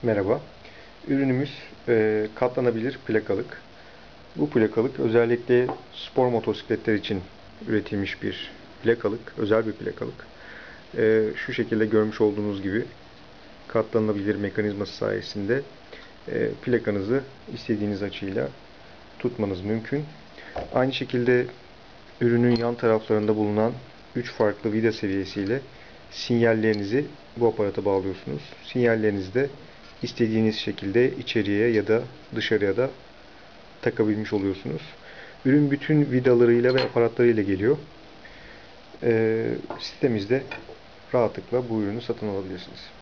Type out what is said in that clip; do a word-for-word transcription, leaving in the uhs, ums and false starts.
Merhaba. Ürünümüz e, katlanabilir plakalık. Bu plakalık özellikle spor motosikletler için üretilmiş bir plakalık, özel bir plakalık. E, şu şekilde görmüş olduğunuz gibi katlanabilir mekanizması sayesinde e, plakanızı istediğiniz açıyla tutmanız mümkün. Aynı şekilde ürünün yan taraflarında bulunan üç farklı vida seviyesiyle sinyallerinizi bu aparata bağlıyorsunuz. Sinyallerinizi de istediğiniz şekilde içeriye ya da dışarıya da takabilmiş oluyorsunuz. Ürün bütün vidalarıyla ve aparatlarıyla geliyor. Ee, sitemizde rahatlıkla bu ürünü satın alabilirsiniz.